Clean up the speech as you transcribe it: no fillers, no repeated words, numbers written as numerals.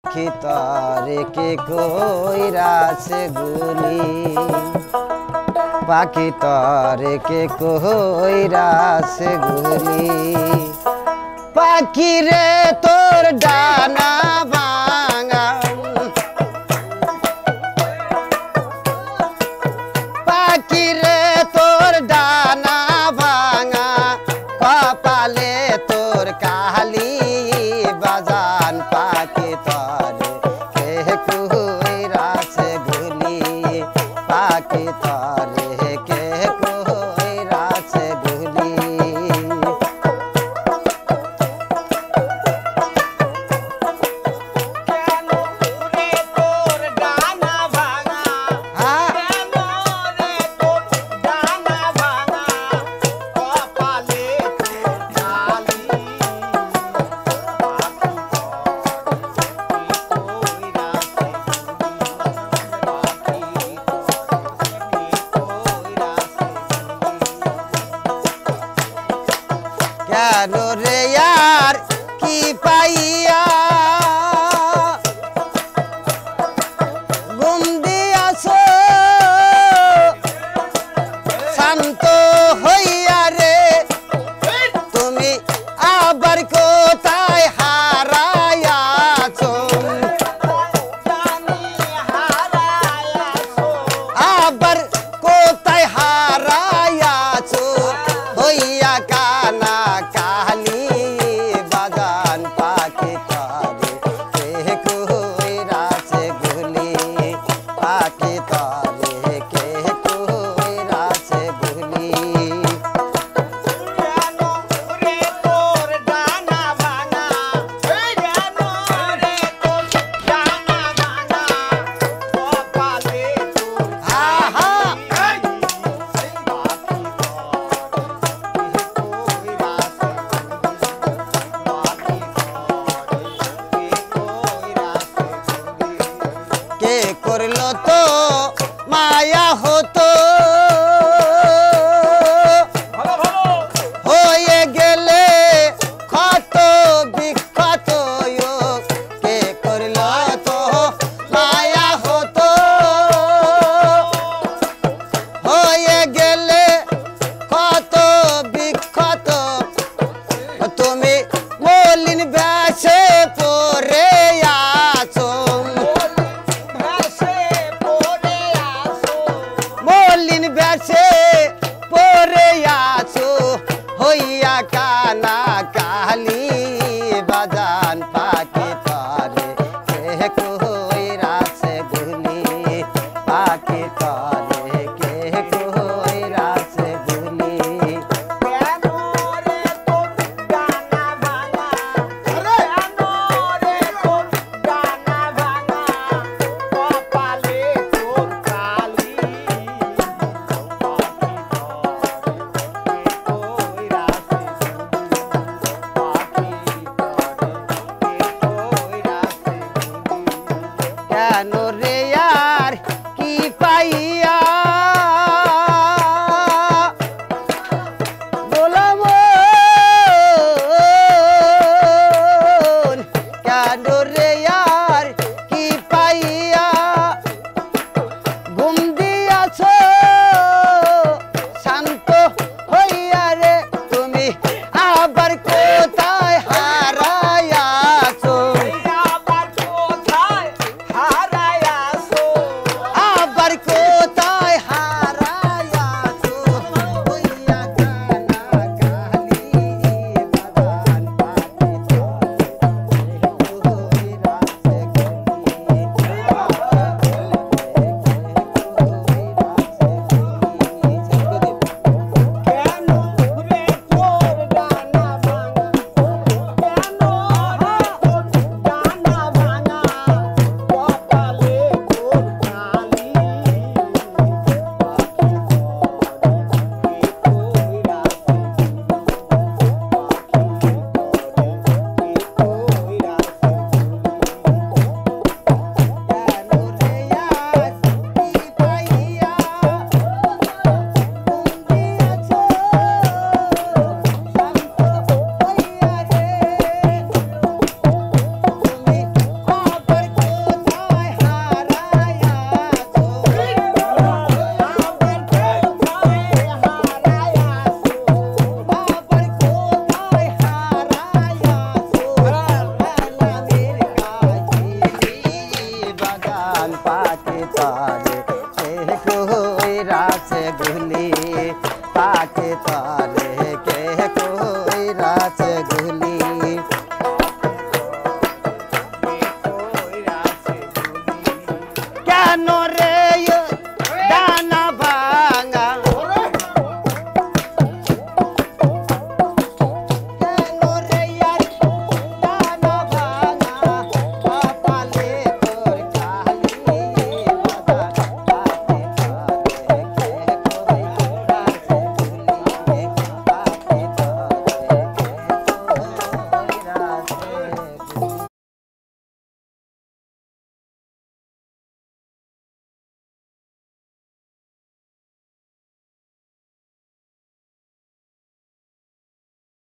खितारे के कोई रास गुली बाकी तारे के कोई रास गुली पाखी रे तोर डाना भांगा पाखी रे तोर डाना भांगा कपाले तोर काली बजान पाखी तारे के कोई रास गुली पाखी तारे के कोई रास गुली क्या रे यार की पाइया गुम दिया सो शांत হইয়া রে তুমি আবার কোথায় হারায়াছো আবার কোথায় হারায়াছো হইয়া কানা কালি বাগান পাখি তারে কে কোই রাস গুলি পাখি তারে কে কোই রাস গুলি কে করলো তো মায়া হতো হয়ে গেলে ক্ষত বিক্ষত কে করলো তো মায়া হতো হয়ে গেলে ক্ষত বিক্ষত তুমি মলিন বেশে পড়ে আছো জানো